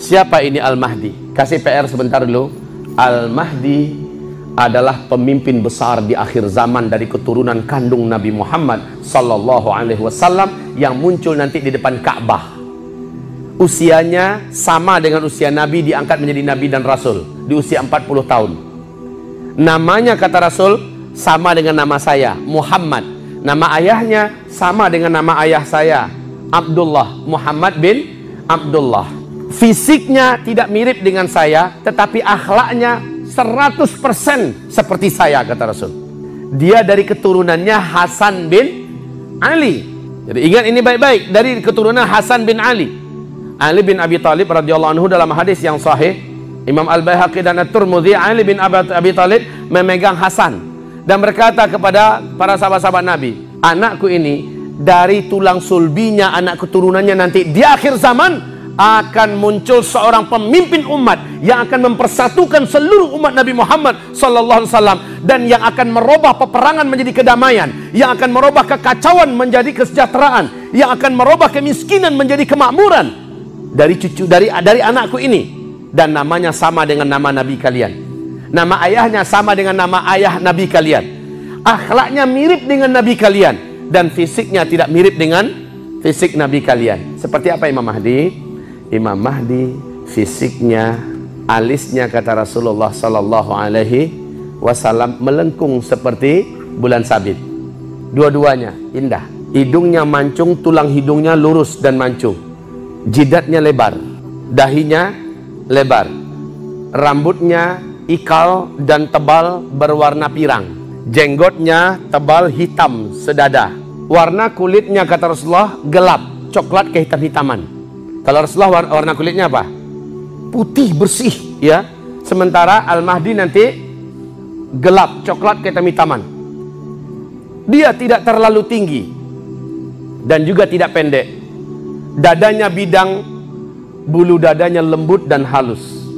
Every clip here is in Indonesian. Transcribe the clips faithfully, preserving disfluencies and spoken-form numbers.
Siapa ini Al-Mahdi? Kasih P R sebentar dulu. Al-Mahdi adalah pemimpin besar di akhir zaman dari keturunan kandung Nabi Muhammad sallallahu alaihi wasallam yang muncul nanti di depan Ka'bah. Usianya sama dengan usia Nabi, diangkat menjadi Nabi dan Rasul di usia empat puluh tahun. Namanya kata Rasul sama dengan nama saya, Muhammad. Nama ayahnya sama dengan nama ayah saya, Abdullah, Muhammad bin Abdullah. Fisiknya tidak mirip dengan saya, tetapi akhlaknya seratus persen seperti saya kata Rasul. Dia dari keturunannya Hasan bin Ali. Jadi ingat ini baik-baik, dari keturunan Hasan bin Ali. Ali bin Abi Thalib radhiyallahu anhu dalam hadis yang sahih, Imam Al-Baihaqi dan At-Tirmidzi, Ali bin Abi Thalib memegang Hasan dan berkata kepada para sahabat-sahabat Nabi, anakku ini dari tulang sulbinya, anak keturunannya nanti di akhir zaman akan muncul seorang pemimpin umat yang akan mempersatukan seluruh umat Nabi Muhammad sallallahu alaihi wasallam dan yang akan merubah peperangan menjadi kedamaian, yang akan merubah kekacauan menjadi kesejahteraan, yang akan merubah kemiskinan menjadi kemakmuran dari cucu dari dari anakku ini. Dan namanya sama dengan nama Nabi kalian, nama ayahnya sama dengan nama ayah Nabi kalian, akhlaknya mirip dengan Nabi kalian, dan fisiknya tidak mirip dengan fisik Nabi kalian. Seperti apa Imam Mahdi? Imam Mahdi fisiknya, alisnya kata Rasulullah sallallahu alaihi wasallam melengkung seperti bulan sabit. Dua-duanya indah. Hidungnya mancung, tulang hidungnya lurus dan mancung. Jidatnya lebar, dahinya lebar, rambutnya ikal dan tebal berwarna pirang, jenggotnya tebal hitam sedada, warna kulitnya kata Rasulullah gelap, coklat kehitam-hitaman. Kalau Rasulullah warna kulitnya apa? Putih bersih ya. Sementara Al-Mahdi nanti gelap, coklat kehitam-hitaman. Dia tidak terlalu tinggi dan juga tidak pendek. Dadanya bidang, bulu dadanya lembut dan halus.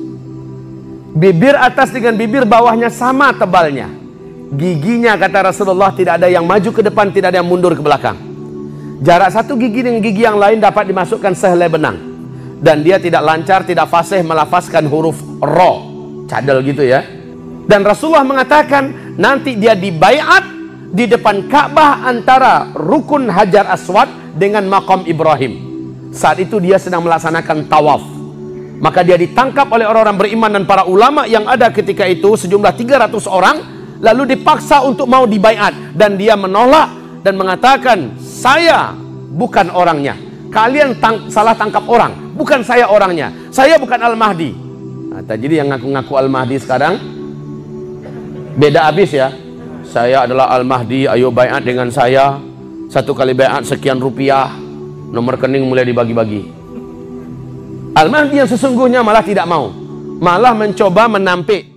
Bibir atas dengan bibir bawahnya sama tebalnya. Giginya kata Rasulullah tidak ada yang maju ke depan, tidak ada yang mundur ke belakang. Jarak satu gigi dengan gigi yang lain dapat dimasukkan sehelai benang. Dan dia tidak lancar, tidak fasih melafazkan huruf ro, cadel gitu ya. Dan Rasulullah mengatakan nanti dia dibaiat di depan Ka'bah antara rukun Hajar Aswad dengan Maqam Ibrahim. Saat itu dia sedang melaksanakan tawaf. Maka dia ditangkap oleh orang-orang beriman dan para ulama yang ada ketika itu, sejumlah tiga ratus orang, lalu dipaksa untuk mau dibaiat, dan dia menolak dan mengatakan, saya bukan orangnya, kalian tang salah tangkap orang, bukan saya orangnya, saya bukan Al-Mahdi. Nah, jadi yang ngaku-ngaku Al-Mahdi sekarang beda habis ya. Saya adalah Al-Mahdi, ayo baiat dengan saya, satu kali baiat sekian rupiah, nomor rekening mulai dibagi-bagi. Al-Mahdi yang sesungguhnya malah tidak mau, malah mencoba menampik